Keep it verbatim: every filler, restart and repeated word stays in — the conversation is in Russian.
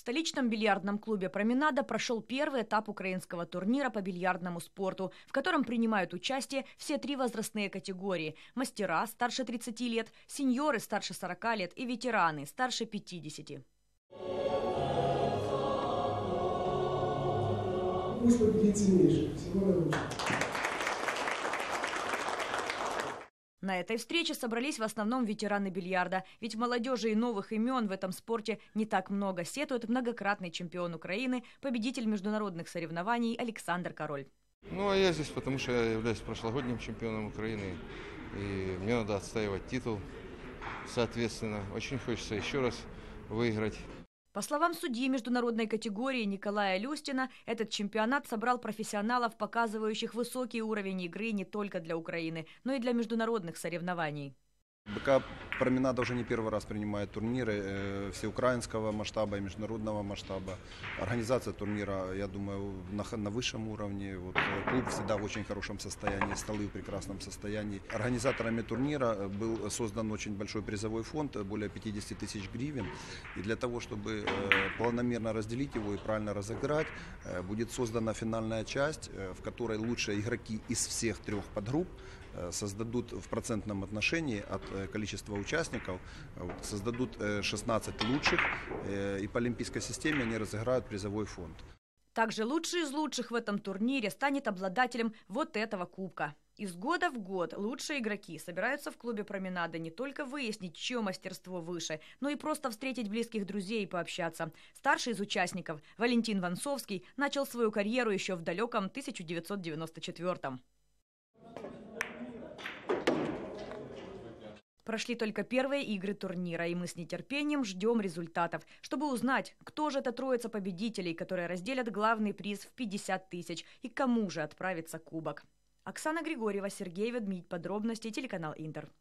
столичном бильярдном клубе «Променада» прошел первый этап украинского турнира по бильярдному спорту, в котором принимают участие все три возрастные категории – мастера старше тридцати лет, сеньоры старше сорока лет и ветераны старше пятидесяти. Пусть победит сильнейший. Всего наилучшего. На этой встрече собрались в основном ветераны бильярда, ведь молодежи и новых имен в этом спорте не так много, сетует многократный чемпион Украины, победитель международных соревнований Александр Король. Ну, а я здесь, потому что я являюсь прошлогодним чемпионом Украины, и мне надо отстаивать титул, соответственно. Очень хочется еще раз выиграть. По словам судьи международной категории Николая Люстина, этот чемпионат собрал профессионалов, показывающих высокий уровень игры не только для Украины, но и для международных соревнований. БК «Променада» уже не первый раз принимает турниры э, всеукраинского масштаба и международного масштаба. Организация турнира, я думаю, на, на высшем уровне. Вот, клуб всегда в очень хорошем состоянии, столы в прекрасном состоянии. Организаторами турнира был создан очень большой призовой фонд, более пятидесяти тысяч гривен. И для того, чтобы э, планомерно разделить его и правильно разыграть, э, будет создана финальная часть, э, в которой лучшие игроки из всех трех подгрупп э, создадут в процентном отношении от количества участников, создадут шестнадцать лучших, и по олимпийской системе они разыграют призовой фонд. Также лучший из лучших в этом турнире станет обладателем вот этого кубка. Из года в год лучшие игроки собираются в клубе «Променада» не только выяснить, чье мастерство выше, но и просто встретить близких друзей и пообщаться. Старший из участников, Валентин Ванцовский, начал свою карьеру еще в далеком тысяча девятьсот девяносто четвёртом. Прошли только первые игры турнира, и мы с нетерпением ждем результатов, чтобы узнать, кто же эта троица победителей, которые разделят главный приз в пятьдесят тысяч, и кому же отправится кубок. Оксана Григорьева, Сергей Ведмидь. Подробности, телеканал Интер.